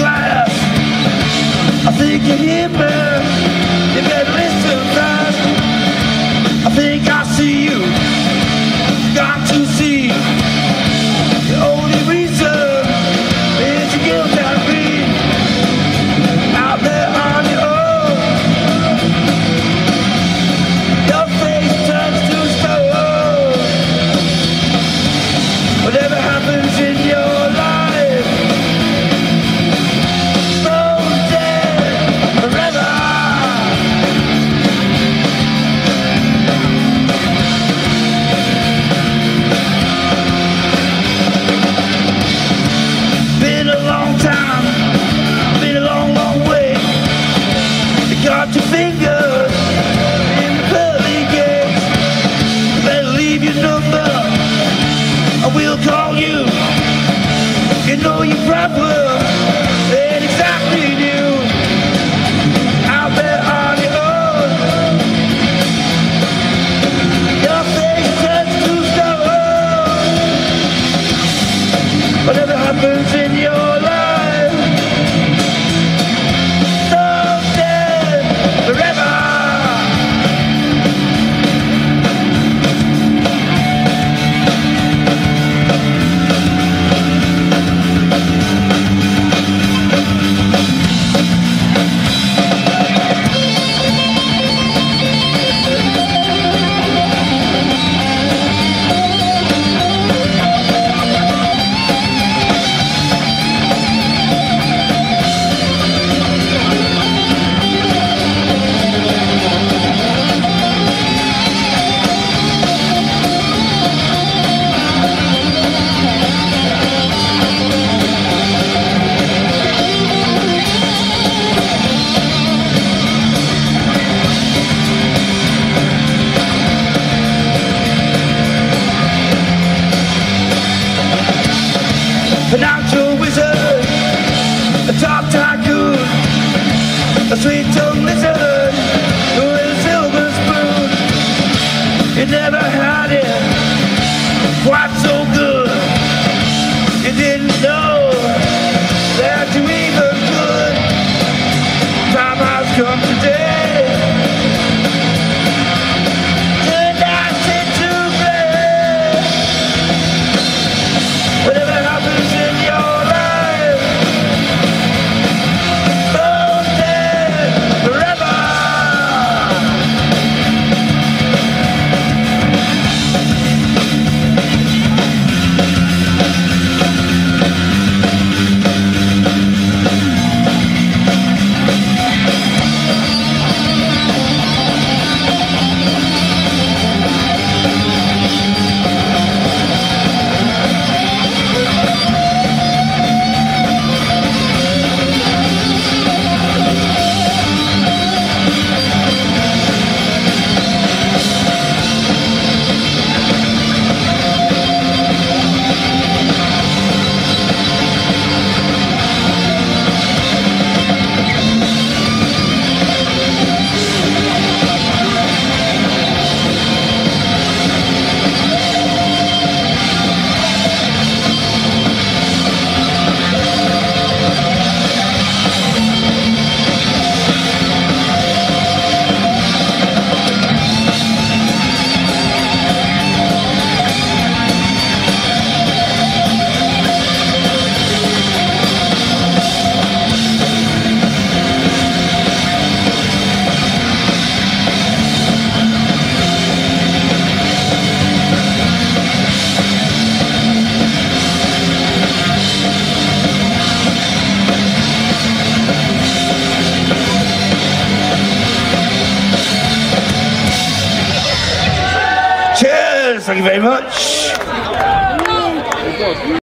fire. I think you hear me. You better listen fast. I think I see you. Got to see. The only reason is you guilt and greed. Out there on your own. Your face turns to stone. Whatever happens in your life, stone dead forever. Been a long time, been a long, long way. You got your fingers in the pearly gates. You better leave your number, I will call you. You know your problem ain't exactly new. Out there on your own, your face turns to stone. Whatever happens in your life, stone dead forever. Financial wizard, a top tycoon, a sweet-tongued lizard with a silver spoon. You never had it quite so good. You didn't know that you even could. Time has come today. Turn that shit to play. Whatever happens in your life, stone dead forever. Cheers, thank you very much.